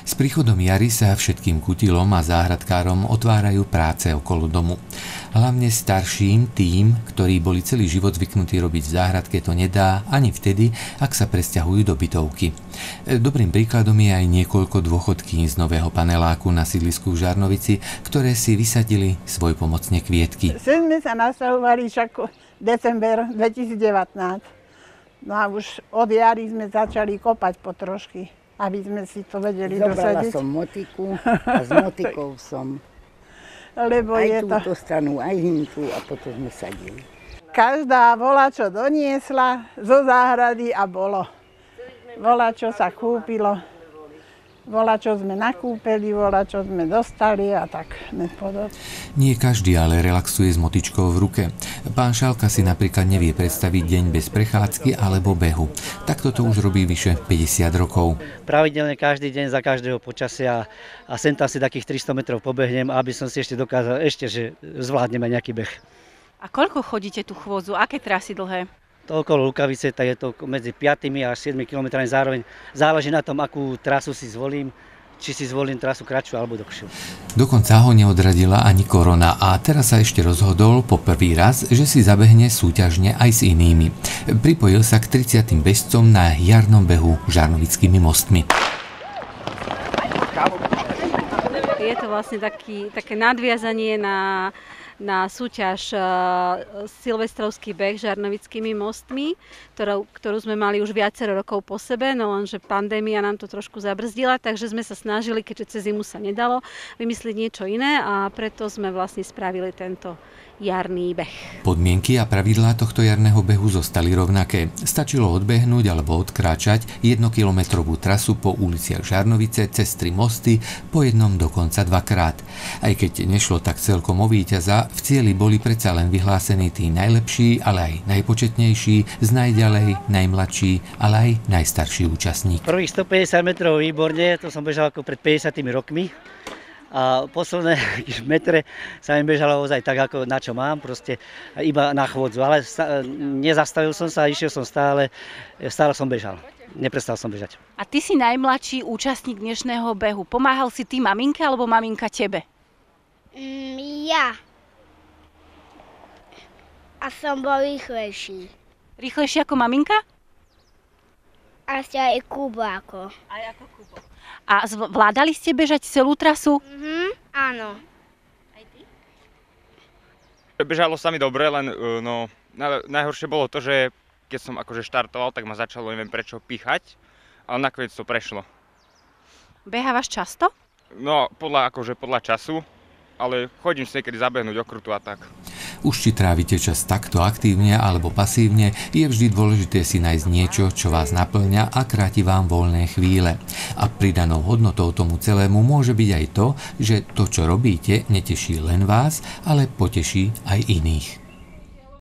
S príchodom jary sa všetkým kutilom a záhradkárom otvárajú práce okolo domu. Hlavne starším, tým, ktorí boli celý život zvyknutí robiť v záhradke, to nedá ani vtedy, ak sa presťahujú do bytovky. Dobrým príkladom je aj niekoľko dôchodkýň z nového paneláku na sídlisku v Žarnovici, ktoré si vysadili svojpomocne kvietky. Sem sme sa nasťahovali však december 2019. No a už od jary sme začali kopať po trošky, aby sme si to vedeli dosadiť. Zobrala som motiku a s motikou som lebo aj je túto stranu, aj hintu a potom sme sadili. Každá volačo doniesla zo záhrady a bolo. Volačo sa kúpilo, volačo sme nakúpili, volačo sme dostali a tak nepodobne. Nie každý ale relaxuje s motičkou v ruke. Pán Šálka si napríklad nevie predstaviť deň bez prechádzky alebo behu. Takto to už robí vyše 50 rokov. Pravidelne každý deň za každého počasia a sem tam si takých 300 metrov pobehnem, aby som si ešte dokázal, že zvládneme nejaký beh. A koľko chodíte tú chôdzu? Aké trasy dlhé? To okolo Lukavice, tak je to medzi 5 a 7 km zároveň. Záleží na tom, akú trasu si zvolím, či si zvolím trasu kratšiu alebo dlhšiu. Dokonca ho neodradila ani korona a teraz sa ešte rozhodol po prvý raz, že si zabehne súťažne aj s inými. Pripojil sa k 30. bežcom na jarnom behu Žarnovickými mostmi. Je to vlastne také nadviazanie na súťaž Silvestrovský beh Žarnovickými mostmi, ktorú sme mali už viacero rokov po sebe, no lenže pandémia nám to trošku zabrzdila, takže sme sa snažili, keďže cez zimu sa nedalo, vymyslieť niečo iné a preto sme vlastne spravili tento jarný beh. Podmienky a pravidlá tohto jarného behu zostali rovnaké. Stačilo odbehnúť alebo odkráčať 1-kilometrovú trasu po uliciach Žarnovice cez 3 mosty, po jednom dokonca 2-krát. Aj keď nešlo tak celkom o víťaza, v cieli boli predsa len vyhlásení tí najlepší, ale aj najpočetnejší, z najďalej najmladší, ale aj najstarší účastník. Prvých 150 metrov výborne, to som bežal ako pred 50 rokmi. A posledné metre sa mi bežalo ozaj tak, ako na čo mám, proste iba na chôdzu. Ale nezastavil som sa, išiel som stále som bežal. Neprestal som bežať. A ty si najmladší účastník dnešného behu. Pomáhal si ty maminke alebo maminka tebe? Ja. A som bol rýchlejší. Rýchlejší ako maminka? Asi aj Kubo ako. Aj ako Kubo. A zvládali ste bežať celú trasu? Áno. Aj ty? Bežalo sa mi dobre, len najhoršie bolo to, že keď som akože štartoval, tak ma začalo neviem prečo píchať, ale nakoniec to prešlo. Behávaš často? No, podľa času, ale chodím si niekedy zabehnúť okrutu a tak. Už či trávite čas takto aktívne alebo pasívne, je vždy dôležité si nájsť niečo, čo vás naplňa a kráti vám voľné chvíle. A pridanou hodnotou tomu celému môže byť aj to, že to, čo robíte, neteší len vás, ale poteší aj iných.